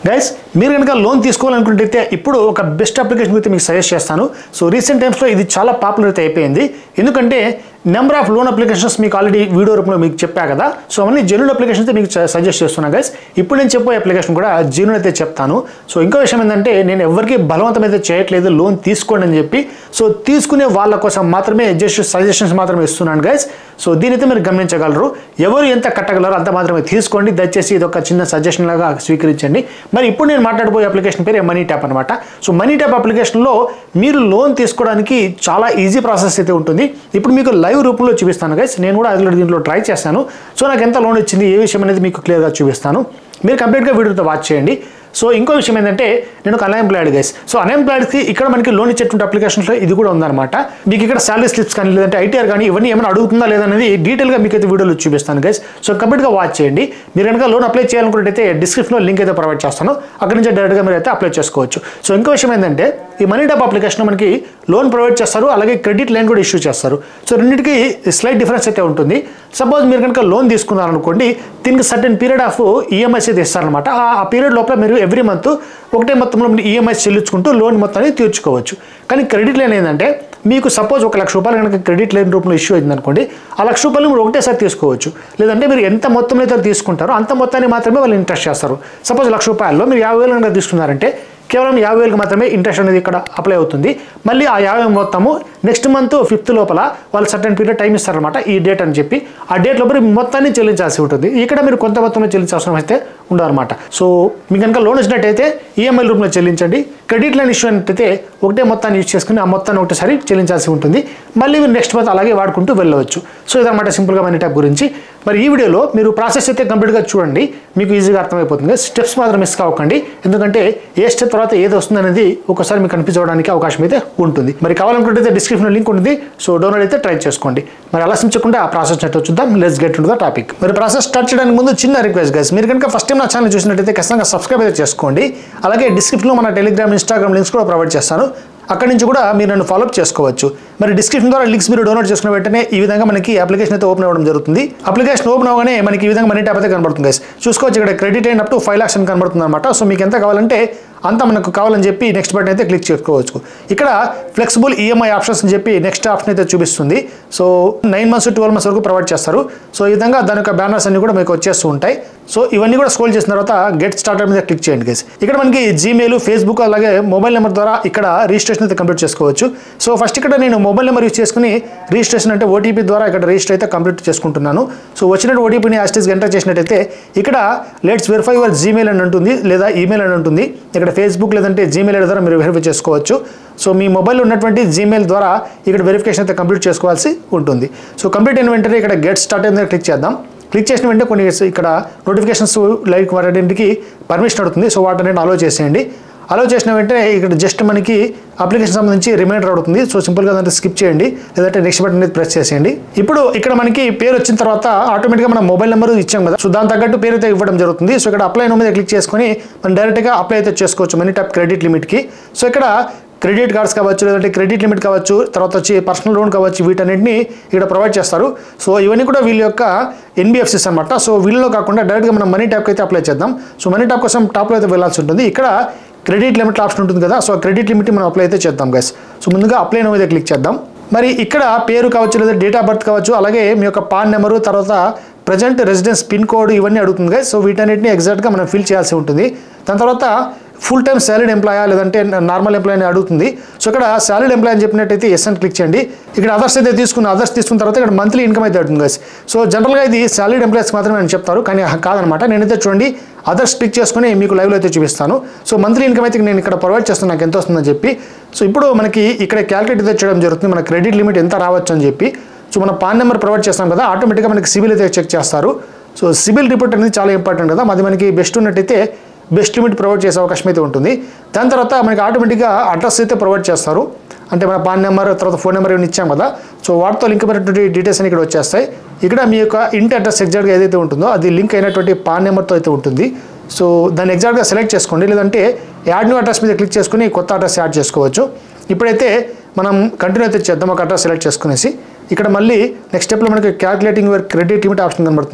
Guys మీరు కనుక loan తీసుకోవాలనుకుంటే ఇప్పుడు ఒక బెస్ట్ అప్లికేషన్ అయితే మీకు సజెస్ట్ చేస్తాను. సో రీసెంట్ టైమ్స్లో ఇది చాలా పాపులర్ అయితే అయిపోయింది. ఎందుకంటే నెంబర్ ఆఫ్ లోన్ అప్లికేషన్స్ మీకు ఆల్రెడీ వీడియో రూపంలో మీకు చెప్పా కదా. సో అవన్నీ జెన్యూన్ అప్లికేషన్స్ అయితే మీకు సజెస్ట్ చేస్తున్నాను గైస్. ఇప్పుడు నేను చెప్పే అప్లికేషన్ కూడా జెన్యూన్ అయితే చెప్తాను. సో ఇంకో విషయం ఏంటంటే నేను ఎవరికి బలవంతం అయితే చేయట్లేదు లోన్ తీసుకోండి అని చెప్పి. సో తీసుకునే వాళ్ళ కోసం మాత్రమే జస్ట్ సజెషన్స్ మాత్రమే ఇస్తున్నాను గైస్. సో దీనైతే మీరు గమనించగలరు. ఎవరు ఎంత కట్టగలరో అంత మాత్రమే తీసుకోండి. దయచేసి ఇది ఒక చిన్న సజెషన్ లాగా స్వీకరించండి. మరి ఇప్పుడు నేను మాట్లాడబోయే అప్లికేషన్ పేరు మనీ ట్యాప్ అనమాట. సో మనీ ట్యాప్ అప్లికేషన్లో మీరు లోన్ తీసుకోవడానికి చాలా ఈజీ ప్రాసెస్ అయితే ఉంటుంది. ఇప్పుడు మీకు లైవ్ రూపంలో చూపిస్తాను గైస్. నేను కూడా దీంట్లో ట్రై చేస్తాను. సో నాకు ఎంత లోన్ వచ్చింది ఏ విషయం అనేది మీకు క్లియర్గా చూపిస్తాను. మీరు కంప్లీట్గా వీడియోతో వాచ్ చేయండి. సో ఇంకో విషయం ఏంటంటే నేను ఒక అన్ఎంప్లాయిడ్ గైస్. సో అన్ఎంప్లాయిడ్కి ఇక్కడ మనకి లోన్ ఇచ్చేటువంటి అప్లికేషన్స్లో ఇది కూడా ఉందన్నమాట. మీకు ఇక్కడ శాలరీ స్లిప్స్ కానీ లేదంటే ఐటీఆర్ కానీ ఇవన్నీ ఏమైనా అడుగుతుందా లేదనేది డీటెయిల్గా మీకు అయితే వీడియోలో చూపిస్తాను గైస్. సో కంప్లీట్గా వాచ్ చేయండి. మీరు కనుక లోన్ అప్లై చేయాలనుకుంటే డిస్క్రిప్షన్లో లింక్ అయితే ప్రొవైడ్ చేస్తాను. అక్కడి నుంచి డైరెక్ట్గా మీరు అయితే అప్లై చేసుకోవచ్చు. సో ఇంకో విషయం ఏంటంటే ఈ మనీ ట్యాప్ అప్లికేషన్ మనకి లోన్ ప్రొవైడ్ చేస్తారు, అలాగే క్రెడిట్ లైన్ కూడా ఇష్యూ చేస్తారు. సో రెండింటికి స్లైట్ డిఫరెన్స్ అయితే ఉంటుంది. సపోజ్ మీరు కనుక లోన్ తీసుకున్నారనుకోండి, దీనికి సర్టెన్ పీరియడ్ ఆఫ్ ఈఎంఐస్ అయితే ఇస్తారనమాట. ఆ పీరియడ్ లోపల మీరు ఎవ్రీ మంత్ ఒకటే మొత్తంలో ఈఎంఐస్ చెల్లించుకుంటూ లోన్ మొత్తాన్ని తీర్చుకోవచ్చు. కానీ క్రెడిట్ లైన్ ఏంటంటే మీకు సపోజ్ ₹1,00,000 కనుక క్రెడిట్ లైన్ రూపంలో ఇష్యూ అయింది అనుకోండి, ఆ ₹1,00,000 మీరు ఒకటేసారి తీసుకోవచ్చు. లేదంటే మీరు ఎంత మొత్తంలో అయితే తీసుకుంటారో అంత మొత్తాన్ని మాత్రమే వాళ్ళు ఇంట్రెస్ట్ చేస్తారు. సపోజ్ ₹1,00,000 మీరు 50,000 కనుక తీసుకున్నారంటే కేవలం 50,000కి మాత్రమే ఇంట్రెస్ట్ అనేది ఇక్కడ అప్లై అవుతుంది. మళ్ళీ ఆ 50,000 మొత్తము నెక్స్ట్ మంత్ 5th లోపల వాళ్ళు సర్టెన్ పీరియడ్ టైం ఇస్తారనమాట. ఈ డేట్ అని చెప్పి ఆ డేట్ లోపల మొత్తాన్ని చెల్లించాల్సి ఉంటుంది. ఇక్కడ మీరు కొంత మొత్తంలో చెల్లించాల్సిన అయితే ఉండదన్నమాట. సో మీకు కనుక లోన్ వచ్చినట్టయితే ఈఎంఐ రూపంలో చెల్లించండి. క్రెడిట్ లైన్ ఇష్యూ అయితే ఒకటే మొత్తాన్ని యూజ్ చేసుకుని ఆ మొత్తాన్ని ఒకటేసారి చెల్లించాల్సి ఉంటుంది. మళ్ళీ మీరు నెక్స్ట్ మంత్ అలాగే వాడుకుంటూ వెళ్ళవచ్చు. సో ఇదన్నమాట సింపుల్గా మనీ ట్యాప్ గురించి. మరి ఈ వీడియోలో మీరు ప్రాసెస్ అయితే కంప్లీట్గా చూడండి, మీకు ఈజీగా అర్థమైపోతుంది. స్టెప్స్ మాత్రం మిస్ కావకండి, ఎందుకంటే ఏ స్టెప్ తర్వాత ఏది వస్తుంది అనేది ఒకసారి మీకు కనిపించడానికి అవకాశం అయితే ఉంటుంది. మరి కావాలనుకుంటే డిస్క్రిప్షన్లో లింక్ ఉంటుంది. సో డౌన్లోడ్ అయితే ట్రై చేసుకోండి. మరి ఆలస్యించకుండా ఆ ప్రాసెస్ నెట్ చూద్దాం. Let's get to the topic. మరి ప్రాసెస్ స్టార్ట్ చేయడానికి ముందు చిన్న రిక్వెస్ట్ గైస్, మీరు కనుక ఫస్ట్ టైం నా ఛానల్ చూసినట్టయితే ఖచ్చితంగా సబ్స్క్రైబ్ అయితే చేసుకోండి. అలాగే డిస్క్రిప్షన్లో మన టెలిగ్రామ్, ఇన్స్టాగ్రామ్ లింక్స్ కూడా ప్రొవైడ్ చేస్తాను. అక్కడి నుంచి కూడా మీరు నన్ను ఫాలోఅప్ చేసుకోవచ్చు. మరి డిస్క్రిప్షన్ ద్వారా లింక్స్ మీరు డౌన్లోడ్ చేసుకున్న వెంటనే ఈ విధంగా మనకి అప్లికేషన్ అయితే ఓపెన్ అవ్వడం జరుగుతుంది. అప్లికేషన్ ఓపెన్ అవగానే మనకి ఈ విధంగా మనీ ట్యాప్ అయితే కనబడుతుంది గైస్. చూసుకోవచ్చు ఇక్కడ క్రెడిట్ అయిన అప్ టు 5 lakhs అని కనబడుతుంది అనమాట. సో మీకు ఎంత కావాలంటే అంత మనకు కావాలని చెప్పి నెక్స్ట్ బటన్ అయితే క్లిక్ చేసుకోవచ్చు. ఇక్కడ ఫ్లెక్సిబుల్ ఈఎంఐ ఆప్షన్స్ అని చెప్పి నెక్స్ట్ ఆప్షన్ అయితే చూపిస్తుంది. సో 9 months 12 months వరకు ప్రొవైడ్ చేస్తారు. సో ఈ విధంగా దాని యొక్క బ్యానర్స్ అన్ని కూడా మీకు వచ్చేస్తూ ఉంటాయి. సో ఇవన్నీ కూడా స్క్రోల్ చేసిన తర్వాత గెట్ స్టార్టెడ్ మీద క్లిక్ చేయండి గైస్. ఇక్కడ మనకి జీమెయిల్, ఫేస్బుక్ అలాగే మొబైల్ నెంబర్ ద్వారా ఇక్కడ రిజిస్ట్రేషన్ అయితే కంప్లీట్ చేసుకోవచ్చు. సో ఫస్ట్ ఇక్కడ నేను మొబైల్ నెంబర్ యూజ్ చేసుకుని రిజిస్ట్రేషన్ అంటే ఓటీపీ ద్వారా ఇక్కడ రిజిస్టర్ అయితే కంప్లీట్ చేసుకుంటున్నాను. సో వచ్చినట్టు ఓటీపీని యాస్టీస్గా ఎంటర్ చేసినట్టయితే ఇక్కడ లెట్స్ వెరిఫై యువర్ జీమెయిల్ అని ఉంటుంది, లేదా ఈమెయిల్ అని ఉంటుంది. ఇక్కడ ఫేస్బుక్ లేదంటే జీమెయిల్ ద్వారా మీరు వెరిఫై చేసుకోవచ్చు. సో మీ మొబైల్లో ఉన్నటువంటి జీమెయిల్ ద్వారా ఇక్కడ వెరిఫికేషన్ అయితే కంప్లీట్ చేసుకోవాల్సి ఉంటుంది. సో కంప్లీట్ అయిన వెంటనే ఇక్కడ గెట్ స్టార్ట్ మీద క్లిక్ చేద్దాం. క్లిక్ చేసిన వెంటనే కొన్ని ఇక్కడ నోటిఫికేషన్స్ లైక్ వాటికి పర్మిషన్ అడుగుతుంది. సో వాటిని అలో చేసేయండి. అలో చేసిన వెంటనే ఇక్కడ జస్ట్ మనకి అప్లికేషన్ సంబంధించి రిమైండర్ అడుగుతుంది. సో సింపుల్గా దాంట్లో స్కిప్ చేయండి, లేదంటే నెక్స్ట్ బటన్ అనేది ప్రెస్ చేసేయండి. ఇప్పుడు ఇక్కడ మనకి పేరు వచ్చిన తర్వాత ఆటోమేటిక్గా మనం మొబైల్ నెంబర్ ఇచ్చాం కదా, సో దాని తగ్గట్టు పేరు అయితే ఇవ్వడం జరుగుతుంది. సో ఇక్కడ అప్లై మీద క్లిక్ చేసుకొని మనం డైరెక్ట్గా అప్లై అయితే చేసుకోవచ్చు మనీ ట్యాప్ క్రెడిట్ లిమిట్కి. సో ఇక్కడ క్రెడిట్ కార్డ్స్ కావచ్చు, లేదంటే క్రెడిట్ లిమిట్ కావచ్చు, తర్వాత వచ్చి పర్సనల్ లోన్ కావచ్చు, వీటన్నింటినీ ఇక్కడ ప్రొవైడ్ చేస్తారు. సో ఇవన్నీ కూడా వీళ్ళ యొక్క ఎన్బిఎఫ్సిస్ అనమాట. సో వీళ్ళలో కాకుండా డైరెక్ట్గా మనం మనీ ట్యాప్కి అయితే అప్లై చేద్దాం. సో మనీ ట్యాప్ కోసం టాప్లో అయితే వెళ్ళాల్సి ఉంటుంది. ఇక్కడ క్రెడిట్ లిమిట్ ఆప్షన్ ఉంటుంది కదా, సో క్రెడిట్ లిమిట్ మనం అప్లై అయితే చేద్దాం గైస్. సో ముందుగా అప్లై మీద క్లిక్ చేద్దాం. మరి ఇక్కడ పేరు కావచ్చు, లేదా డేట్ ఆఫ్ బర్త్ కావచ్చు, అలాగే మీ యొక్క పాన్ నెంబరు, తర్వాత ప్రజెంట్ రెసిడెన్స్ పిన్ కోడ్ ఇవన్నీ అడుగుతుంది గైస్. సో వీటన్నిటిని ఎగ్జాక్ట్గా మనం ఫిల్ చేయాల్సి ఉంటుంది. దాని తర్వాత ఫుల్ టైమ్ సాలరీడ్ ఎంప్లాయా లేదంటే నార్మల్ ఎంప్లాయ్ అని అడుగుతుంది. సో ఇక్కడ సాలరీడ్ ఎంప్లాయ్ అని చెప్పినట్టయితే ఎస్ అని క్లిక్ చేయండి. ఇక్కడ అదర్స్ అయితే తీసుకున్న తర్వాత ఇక్కడ మంత్లీ ఇన్కమ్ అయితే అడుగుతుంది గైస్. సో జనరల్గా ఇది సాలరీడ్ ఎంప్లాయర్స్ మాత్రమే అని చెప్తారు, కానీ కాదనమాట. నేనైతే చూడండి అదర్స్ క్లిక్ చేసుకుని మీకు లైవ్లో అయితే చూపిస్తాను. సో మంత్లీ ఇన్కమ్ అయితే నేను ఇక్కడ ప్రొవైడ్ చేస్తాను నాకు ఎంత వస్తుందని చెప్పి. సో ఇప్పుడు మనకి ఇక్కడ క్యాలిక్యులేట్ అయితే చేయడం జరుగుతుంది, మన క్రెడిట్ లిమిట్ ఎంత రావచ్చు అని చెప్పి. సో మన పాన్ నెంబర్ ప్రొవైడ్ చేస్తాం కదా, ఆటోమేటిక్గా మనకి సిబిల్ అయితే చెక్ చేస్తారు. సో సిబిల్ రిపోర్ట్ అనేది చాలా ఇంపార్టెంట్ కదా, అది మనకి బెస్ట్ ఉన్నట్టయితే బెస్ట్ లిమిట్ ప్రొవైడ్ చేసే అవకాశం అయితే ఉంటుంది. దాని తర్వాత మనకి ఆటోమేటిక్గా అడ్రస్ అయితే ప్రొవైడ్ చేస్తారు. అంటే మన పాన్ నెంబర్, తర్వాత ఫోన్ నెంబర్ ఏమైనా ఇచ్చాం కదా, సో వాటితో లింక్ అయినటువంటి డీటెయిల్స్ అని ఇక్కడ వచ్చేస్తాయి. ఇక్కడ మీ యొక్క ఇంటి అడ్రస్ ఎగ్జాక్ట్గా ఏదైతే ఉంటుందో అది లింక్ అయినటువంటి పాన్ నెంబర్తో అయితే ఉంటుంది. సో దాన్ని ఎగ్జాక్ట్గా సెలెక్ట్ చేసుకోండి, లేదంటే యాడ్ న్యూ అడ్రస్ మీద క్లిక్ చేసుకుని కొత్త అడ్రస్ యాడ్ చేసుకోవచ్చు. ఇప్పుడైతే మనం కంటిన్యూ అయితే చేద్దాం. ఒక అడ్రస్ సెలెక్ట్ చేసుకునేసి ఇక్కడ మళ్ళీ నెక్స్ట్ స్టెప్లో మనకి calculating your credit limit option కనబడుతుంది.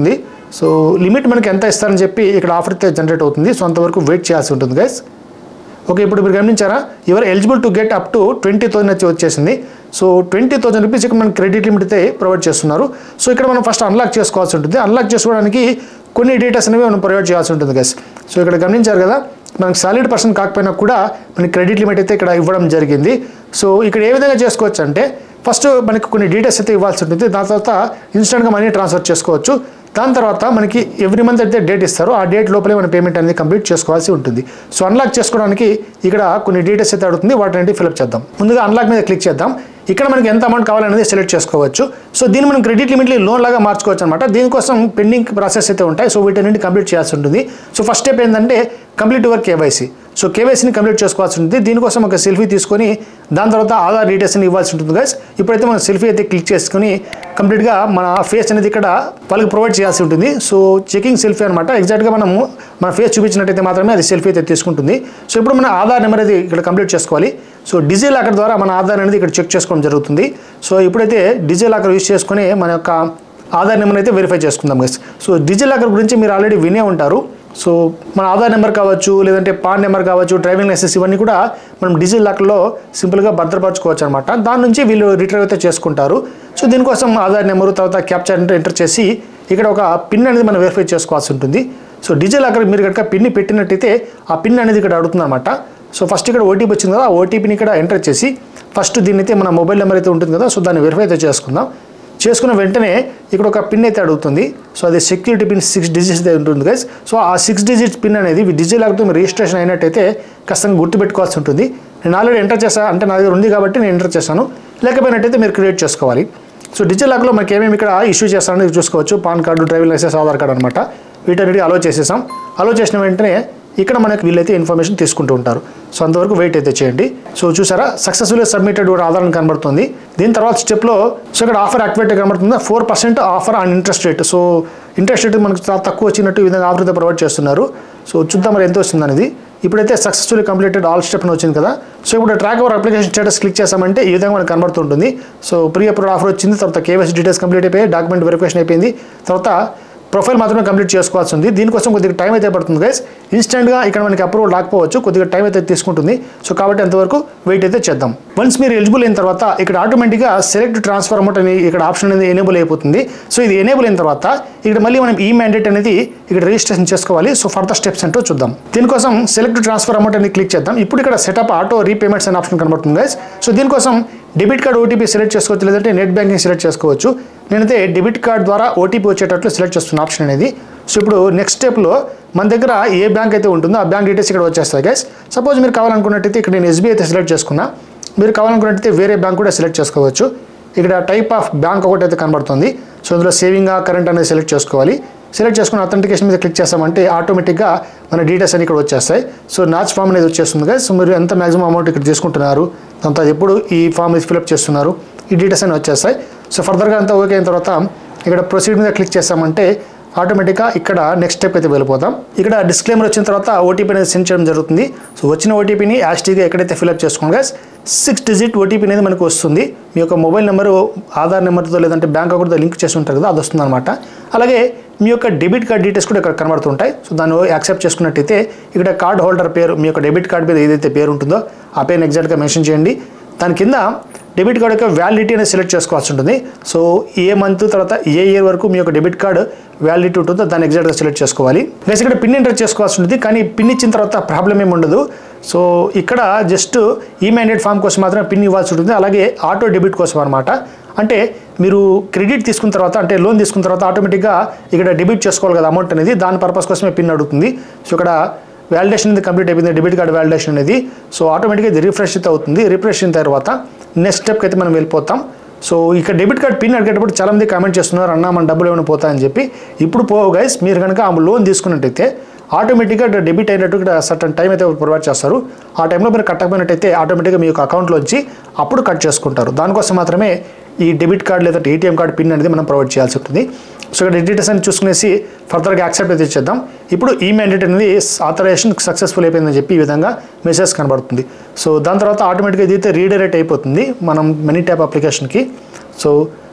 సో లిమిట్ మనకి ఎంత ఇస్తారని చెప్పి ఇక్కడ ఆఫర్ అయితే జనరేట్ అవుతుంది. సో అంతవరకు వెయిట్ చేయాల్సి ఉంటుంది గైస్. ఓకే, ఇప్పుడు మీరు గమనించారా, your eligible to get up to 20,000 వచ్చేసింది. సో 20,000 రూపీస్ ఇక్కడ మనకి క్రెడిట్ లిమిట్ అయితే ప్రొవైడ్ చేస్తున్నారు. సో ఇక్కడ మనం ఫస్ట్ అన్లాక్ చేసుకోవాల్సి ఉంటుంది. అన్లాక్ చేసుకోవడానికి కొన్ని డీటెయిల్స్ అనేవి మనం ప్రొవైడ్ చేయాల్సి ఉంటుంది గైస్. సో ఇక్కడ గమనించారు కదా, మనకి సాలిడ్ పర్సన్ కాకపోయినా కూడా మనకి క్రెడిట్ లిమిట్ అయితే ఇక్కడ ఇవ్వడం జరిగింది. సో ఇక్కడ ఏ విధంగా చేసుకోవచ్చు అంటే, ఫస్ట్ మనకి కొన్ని డీటెయిల్స్ అయితే ఇవ్వాల్సి ఉంటుంది. దాని తర్వాత ఇన్స్టెంట్గా మనీ ట్రాన్స్ఫర్ చేసుకోవచ్చు. దాని తర్వాత మనకి ఎవ్రీ మంత్ అయితే డేట్ ఇస్తారు, ఆ డేట్ లోపలే మన పేమెంట్ అనేది కంప్లీట్ చేసుకోవాల్సి ఉంటుంది. సో అన్లాక్ చేసుకోవడానికి ఇక్కడ కొన్ని డీటెయిల్స్ అయితే అడుగుతుంది, వాటిని ఫిల్అప్ చేద్దాం. ముందుగా అన్లాక్ మీద క్లిక్ చేద్దాం. ఇక్కడ మనకి ఎంత అమౌంట్ కావాలనేది సెలెక్ట్ చేసుకోవచ్చు. సో దీన్ని మనం క్రెడిట్ లిమిట్లీ లోన్ లాగా మార్చుకోవచ్చు అనమాట. దీనికోసం పెండింగ్ ప్రాసెస్ అయితే ఉంటాయి. సో వీటన్నింటి కంప్లీట్ చేయాల్సి ఉంటుంది. సో ఫస్ట్ స్టెప్ ఏంటంటే కంప్లీట్ యువర్ కేవైసీ. సో కేవైసీని కంప్లీట్ చేసుకోవాల్సి ఉంటుంది. దీనికోసం ఒక సెల్ఫీ తీసుకొని దాని తర్వాత ఆధార్ డీటెయిల్స్ని ఇవ్వాల్సి ఉంటుంది గైస్. ఇప్పుడైతే మనం సెల్ఫీ అయితే క్లిక్ చేసుకొని కంప్లీట్గా మన ఫేస్ అనేది ఇక్కడ వాళ్ళకి ప్రొవైడ్ చేయాల్సి ఉంటుంది. సో చెకింగ్ సెల్ఫీ అనమాట. ఎగ్జాక్ట్గా మనము మన ఫేస్ చూపించినట్టయితే మాత్రమే అది సెల్ఫీ అయితే తీసుకుంటుంది. సో ఇప్పుడు మన ఆధార్ నెంబర్ అనేది ఇక్కడ కంప్లీట్ చేసుకోవాలి. సో డిజిలాకర్ ద్వారా మన ఆధార్ అనేది ఇక్కడ చెక్ చేసుకోవడం జరుగుతుంది. సో ఇప్పుడైతే డిజిలాకర్ యూజ్ చేసుకొని మన యొక్క ఆధార్ నెంబర్ అయితే వెరిఫై చేసుకుందాం గైస్. సో డిజిలాకర్ గురించి మీరు ఆల్రెడీ వినే ఉంటారు. సో మన ఆధార్ నెంబర్ కావచ్చు, లేదంటే పాన్ నెంబర్ కావచ్చు, డ్రైవింగ్ లైసెన్స్ ఇవన్నీ కూడా మనం డిజిలాకర్లో సింపుల్గా భద్రపరచుకోవచ్చు అనమాట. దాని నుంచి వీళ్ళు రిట్రీవ్ అయితే చేసుకుంటారు. సో దీనికోసం ఆధార్ నెంబరు తర్వాత క్యాప్చర్ ఎంటర్ చేసి ఇక్కడ ఒక పిన్ అనేది మనం వెరిఫై చేసుకోవాల్సి ఉంటుంది. సో డిజిలాకర్ మీరు కనుక పిన్ని పెట్టినట్టయితే ఆ పిన్ అనేది ఇక్కడ అడుగుతుంది అనమాట. సో ఫస్ట్ ఇక్కడ ఓటీపీ వచ్చింది కదా, ఆ ఓటీపీని ఇక్కడ ఎంటర్ చేసి ఫస్ట్ దీన్ని అయితే మన మొబైల్ నెంబర్ అయితే ఉంటుంది కదా, సో దాన్ని వెరిఫై అయితే చేసుకుందాం. చేసుకున్న వెంటనే ఇక్కడ ఒక పిన్ అయితే అడుగుతుంది. సో అది సెక్యూరిటీ పిన్ 6 డిజిట్స్ అయితే ఉంటుంది గైస్. సో ఆ 6 డిజిట్స్ పిన్ అనేది డిజిలాకర్తో మీరు రిజిస్ట్రేషన్ అయినట్టయితే ఖచ్చితంగా గుర్తుపెట్టుకోవాల్సి ఉంటుంది. నేను ఆల్రెడీ ఎంటర్ చేశాను, అంటే నా దగ్గర ఉంది కాబట్టి నేను ఎంటర్ చేశాను. లేకపోయినట్టయితే మీరు క్రియేట్ చేసుకోవాలి. సో డిజిలాకర్లో మనకి ఏమేమి ఇక్కడ ఇష్యూ చేస్తారని చూసుకోవచ్చు. PAN card, driving licence, Aadhaar card అనమాట. వీటన్నిటి అలో చేసేసాం. అలో చేసిన వెంటనే ఇక్కడ మనకి వీళ్ళైతే ఇన్ఫర్మేషన్ తీసుకుంటూ ఉంటారు. సో అంతవరకు వెయిట్ అయితే చేయండి. సో చూసారా, సక్సెస్ఫుల్లీ సబ్మిటెడ్ ఆధార్ కనబడుతుంది. దీని తర్వాత స్టెప్లో సో ఇక్కడ ఆఫర్ యాక్టివేట్ కనబడుతుంది. 4% offer on interest rate. So interest rate మనకు చాలా తక్కువ వచ్చినట్టు ఈ విధంగా ఆఫర్ అయితే ప్రొవైడ్ చేస్తున్నారు. సో చూద్దాం మరి ఎంత వస్తుంది అనేది. ఇప్పుడైతే సక్సెస్ఫుల్లీ కంప్లీటెడ్ ఆల్ స్టెప్ అని వచ్చింది కదా. సో ఇప్పుడు track our application status click చేసామంటే ఈ విధంగా మనకు కనబడుతుంటుంది. సో ప్రీ అప్రూవ్డ్ ఆఫర్ వచ్చింది. తర్వాత కేవైసీ డీటెయిల్స్ కంప్లీట్ అయిపోయి, డాక్యుమెంట్ వెరిఫికేషన్ అయిపోయింది. తర్వాత ప్రొఫైల్ మాత్రమే కంప్లీట్ చేసుకోవాల్సి ఉంది. దీనికోసం కొద్దిగా టైం అయితే పడుతుంది గైస్. ఇన్స్టెంట్గా ఇక్కడ మనకి అప్రూవల్ రాకపోవచ్చు, కొద్దిగా టైం అయితే తీసుకుంటుంది. సో కాబట్టి అంతవరకు వెయిట్ అయితే చేద్దాం. వన్స్ మీరు ఎలిజిబుల్ అయిన తర్వాత ఇక్కడ ఆటోమేటిక్గా సెలెక్ట్ ట్రాన్స్ఫర్ అమౌంట్ అని ఇక్కడ ఆప్షన్ అనేది ఎనేబుల్ అయిపోతుంది. సో ఇది ఎనేబుల్ అయిన తర్వాత ఇక్కడ మళ్ళీ మనం ఈ మ్యాండేట్ అనేది ఇక్కడ రిజిస్ట్రేషన్ చేసుకోవాలి. సో ఫర్దర్ స్టెప్స్ ఏంటో చూద్దాం. దీనికోసం సెలెక్ట్ ట్రాన్స్ఫర్ అమౌంట్ అని క్లిక్ చేద్దాం. ఇప్పుడు ఇక్కడ సెటప్ ఆటో రీపేమెంట్స్ అనే ఆప్షన్ కనబడుతుంది గైస్. సో దీనికోసం డెబిట్ కార్డ్ ఓటీపీ సెలెక్ట్ చేసుకోవచ్చు, లేదంటే నెట్ బ్యాంకింగ్ సెలెక్ట్ చేసుకోవచ్చు. నేనైతే డెబిట్ కార్డ్ ద్వారా ఓటీపీ వచ్చేటట్లు సెలెక్ట్ చేస్తున్న ఆప్షన్ అనేది. సో ఇప్పుడు నెక్స్ట్ స్టెప్లో మన దగ్గర ఏ బ్యాంక్ అయితే ఉంటుందో ఆ బ్యాంక్ డీటెయిల్స్ ఇక్కడ వచ్చేస్తాయి గైస్. సపోజ్ మీరు కావాలనుకున్నట్టయితే ఇక్కడ నేను ఎస్బీఐ అయితే సెలెక్ట్ చేసుకున్నా. మీరు కావాలనుకున్నట్టయితే వేరే బ్యాంక్ కూడా సెలెక్ట్ చేసుకోవచ్చు. ఇక్కడ టైప్ ఆఫ్ బ్యాంక్ ఒకటి అయితే కనబడుతుంది. సో ఇందులో సేవింగ్ కరెంట్ అనేది సెలెక్ట్ చేసుకోవాలి. సెలెక్ట్ చేసుకుని అథెంటికేషన్ మీద క్లిక్ చేస్తామంటే ఆటోమేటిక్గా మన డీటెయిల్స్ అన్ని ఇక్కడ వచ్చేస్తాయి. సో నాచ్ ఫామ్ అనేది వచ్చేస్తుంది గైస్. సో మీరు ఎంత మాక్సిమం అమౌంట్ ఇక్కడ తీసుకుంటున్నారు, దాంతో ఎప్పుడు ఈ ఫామ్ ఇది ఫిల్అప్ చేస్తున్నారు, ఈ డీటెయిల్స్ అన్ని వచ్చేస్తాయి. సో ఫర్దర్గా అంతా ఓకే అయిన తర్వాత ఇక్కడ ప్రొసీడ్ మీద క్లిక్ చేస్తామంటే ఆటోమేటిక్గా ఇక్కడ నెక్స్ట్ స్టెప్ అయితే వెళ్ళిపోతాం. ఇక్కడ డిస్క్లైమర్ వచ్చిన తర్వాత ఓటీపీ అనేది సెండ్ చేయడం జరుగుతుంది. సో వచ్చిన ఓటీపీని యాస్టీగా ఎక్కడైతే ఫిల్అప్ చేసుకోండి గైస్, 6 డిజిట్ ఓటీపీ అనేది మనకు వస్తుంది. మీ యొక్క మొబైల్ నెంబరు ఆధార్ నెంబర్తో లేదంటే బ్యాంక్ అకౌంట్తో లింక్ చేసి ఉంటారు కదా, అది వస్తుంది అనమాట. అలాగే మీ యొక్క డెబిట్ కార్డ్ డీటెయిల్స్ కూడా ఇక్కడ కనబడుతుంటాయి. సో దాన్ని యాక్సెప్ట్ చేసుకున్నట్టయితే ఇక్కడ కార్డ్ హోల్డర్ పేరు, మీ యొక్క డెబిట్ కార్డ్ మీద ఏదైతే పేరు ఉంటుందో ఆ పేరుని ఎగ్జాక్ట్గా మెన్షన్ చేయండి. దాని కింద డెబిట్ కార్డ్ యొక్క వ్యాలిడిటీ అనేది సెలెక్ట్ చేసుకోవాల్సి ఉంటుంది. సో ఏ మంత్ తర్వాత ఏ ఇయర్ వరకు మీ యొక్క డెబిట్ కార్డ్ వ్యాలిడిటీ ఉంటుందో దాన్ని ఎగ్జాక్ట్గా సెలెక్ట్ చేసుకోవాలి. ప్లస్ ఇక్కడ పిన్ ఎంటర్ చేసుకోవాల్సి ఉంటుంది. కానీ పిన్ ఇచ్చిన తర్వాత ప్రాబ్లం ఏమి ఉండదు. సో ఇక్కడ జస్ట్ ఈ మ్యాండేట్ ఫామ్ కోసం మాత్రమే పిన్ ఇవ్వాల్సి ఉంటుంది. అలాగే ఆటో డెబిట్ కోసం అనమాట. అంటే మీరు క్రెడిట్ తీసుకున్న తర్వాత, అంటే లోన్ తీసుకున్న తర్వాత ఆటోమేటిక్గా ఇక్కడ డెబిట్ చేసుకోవాలి కదా అమౌంట్ అనేది, దాని పర్పస్ కోసమే పిన్ అడుగుతుంది. సో ఇక్కడ వ్యాలిడేషన్ అనేది కంప్లీట్ అయిపోయింది, డెబిట్ కార్డ్ వ్యాలిడేషన్ అనేది. సో ఆటోమేటిక్గా ఇది రిఫ్రెష్ అయితే అవుతుంది. రిఫ్రెష్ అయిన తర్వాత నెక్స్ట్ స్టెప్కి అయితే మనం వెళ్ళిపోతాం. సో ఇక్కడ డెబిట్ కార్డ్ పిన్ అడిగేటప్పుడు చాలామంది కామెంట్ చేస్తున్నారు, అన్న మన డబ్బులు ఏమైనా పోతాయని చెప్పి. ఇప్పుడు పోవు గైస్. మీరు కనుక ఆ లోన్ తీసుకున్నట్టయితే ఆటోమేటిక్గా డెబిట్ అయినట్టు ఇక్కడ సర్టన్ టైం అయితే ప్రొవైడ్ చేస్తారు. ఆ టైంలో మీరు కట్టకపోయినట్టయితే ఆటోమేటిక్గా మీ యొక్క అకౌంట్లోంచి అప్పుడు కట్ చేసుకుంటారు. దానికోసం మాత్రమే ఈ డెబిట్ కార్డ్ లేదా ఏటీఎం కార్డ్ పిన్ అనేది మనం ప్రొవైడ్ చేయాల్సి ఉంటుంది. సో ఇక్కడ డీటెయిల్స్ అని చూసుకునేసి ఫర్దర్గా యాక్సెప్ట్ అయితే చేద్దాం. ఇప్పుడు ఈ మ్యాండేట్ అనేది ఆథరైజేషన్ సక్సెస్ఫుల్ అయిపోయిందని చెప్పి ఈ విధంగా మెసేజ్ కనబడుతుంది. సో దాని తర్వాత ఆటోమేటిక్గా ఇదైతే రీడైరెక్ట్ అయిపోతుంది మనం మనీ ట్యాప్ అప్లికేషన్కి. సో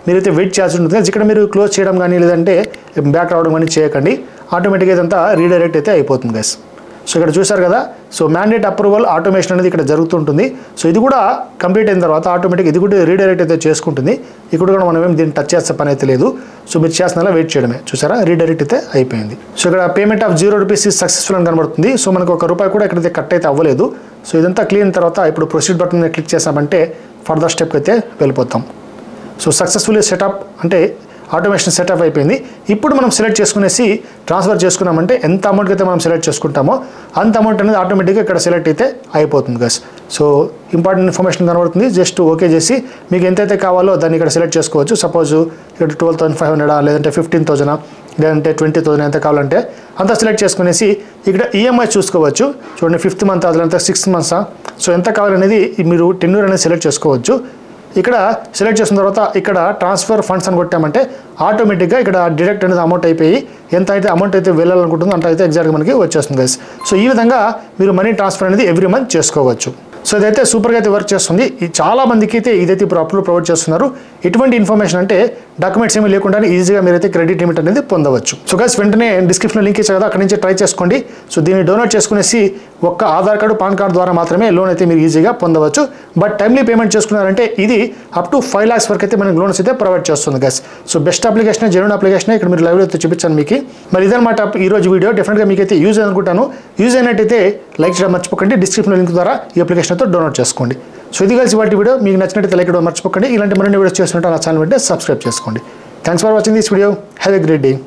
మీరైతే వెయిట్ చేయాల్సి ఉంటుంది. ఇక్కడ మీరు క్లోజ్ చేయడం కానీ లేదంటే బ్యాక్ రావడం కానీ చేయకండి. ఆటోమేటిక్గా ఇదంతా రీడైరెక్ట్ అయితే అయిపోతుంది గైస్. సో ఇక్కడ చూసారు కదా, సో మ్యాండేట్ అప్రూవల్ ఆటోమేషన్ అనేది ఇక్కడ జరుగుతుంటుంది. సో ఇది కూడా కంప్లీట్ అయిన తర్వాత ఆటోమేటిక్ ఇది కూడా రీడైరెక్ట్ అయితే చేసుకుంటుంది. ఇక్కడ కూడా మనం ఏం దీన్ని టచ్ చేసే పని అయితే లేదు. సో మీరు చేసిన వెయిట్ చేయడమే. చూసారా, రీడైరెక్ట్ అయితే అయిపోయింది. సో ఇక్కడ పేమెంట్ ఆఫ్ 0 రూపీస్ సక్సెస్ఫుల్ అని కనబడుతుంది. సో మనకు ₹1 కూడా ఇక్కడైతే కట్ అయితే అవ్వలేదు. సో ఇదంతా క్లియర్ అయిన తర్వాత ఇప్పుడు ప్రొసీడ్ బటన్ మీద క్లిక్ చేసామంటే ఫర్దర్ స్టెప్కి అయితే వెళ్ళిపోతాం. సో సక్సెస్ఫుల్లీ సెటప్ అంటే ఆటోమేషన్ సెటప్ అయిపోయింది. ఇప్పుడు మనం సెలెక్ట్ చేసుకునేసి ట్రాన్స్ఫర్ చేసుకున్నామంటే ఎంత అమౌంట్కి అయితే మనం సెలెక్ట్ చేసుకుంటామో అంత అమౌంట్ అనేది ఆటోమేటిక్గా ఇక్కడ సెలెక్ట్ అయితే అయిపోతుంది గైస్. సో ఇంపార్టెంట్ ఇన్ఫర్మేషన్ కనబడుతుంది. జస్ట్ ఓకే చేసి మీకు ఎంతైతే కావాలో దాన్ని ఇక్కడ సెలెక్ట్ చేసుకోవచ్చు. సపోజ్ ఇక్కడ 12,500 లేదంటే 15,000 లేదంటే 20,000 ఎంత కావాలంటే అంత సెలెక్ట్ చేసుకునేసి ఇక్కడ ఈఎంఐ చూసుకోవచ్చు. చూడండి 5th మంత్ లేదంటే 6th మంత్సా, సో ఎంత కావాలనేది మీరు టెన్యూర్ అనేది సెలెక్ట్ చేసుకోవచ్చు. ఇక్కడ సెలెక్ట్ చేసిన తర్వాత ఇక్కడ ట్రాన్స్ఫర్ ఫండ్స్ అని కొట్టామంటే ఆటోమేటిక్గా ఇక్కడ డిడక్ట్ అనేది అమౌంట్ అయిపోయి ఎంత అయితే అమౌంట్ అయితే వెళ్ళాలనుకుంటుందో అంత అయితే ఎగ్జాక్ట్గా మనకి వచ్చేస్తుంది గైస్. సో ఈ విధంగా మీరు మనీ ట్రాన్స్ఫర్ అనేది ఎవ్రీ మంత్ చేసుకోవచ్చు. సో ఇదైతే సూపర్గా అయితే వర్క్ చేస్తుంది. చాలా మందికి అయితే ఇదైతే ఇప్పుడు అప్రూవ్ ప్రొవైడ్ చేస్తున్నారు. ఎటువంటి ఇన్ఫర్మేషన్ అంటే డాక్యుమెంట్స్ ఏమీ లేకుండా ఈజీగా మీరైతే క్రెడిట్ లిమిట్ అనేది పొందవచ్చు. సో గైస్ వెంటనే డిస్క్రిప్షన్లో లింక్ ఇచ్చారు కదా, అక్కడ నుంచి ట్రై చేసుకోండి. సో దీన్ని డౌన్లోడ్ చేసుకునేసి ఒక్క ఆధార్ కార్డు పాన్ కార్డు ద్వారా మాత్రమే లోన్ అయితే మీరు ఈజీగా పొందవచ్చు. బట్ టైమ్లీ పేమెంట్ చేసుకున్నారంటే ఇది అప్ టు 5 lakhs వరకు అయితే మనకి లోన్స్ అయితే ప్రొవైడ్ చేస్తుంది guys. So best application, genuine application ఇక్కడ మీరు లైవ్లో అయితే చూపించాను మీకు. మరి ఇదన్నమాట ఈ రోజు వీడియో. డెఫినెట్గా మీకు అయితే యూజ్ అనుకుంటాను. యూజ్ అయినట్టయితే లైక్ చేయడం మర్చిపోకండి. డిస్క్రిప్షన్ లింక్ ద్వారా ఈ అప్లికేషన్ అయితే డౌన్లోడ్ చేసుకోండి. సో ఇది కలిసి వాటి వీడియో మీకు నచ్చినట్టయితే లైక్ చేయడం మర్చిపోకండి. ఇలాంటి మరిన్ని వీడియోస్ చేస్తుంటే నా ఛానల్ అంటే సబ్స్క్రైబ్ చేసుకోండి. Thanks for watching this video. Have a great day.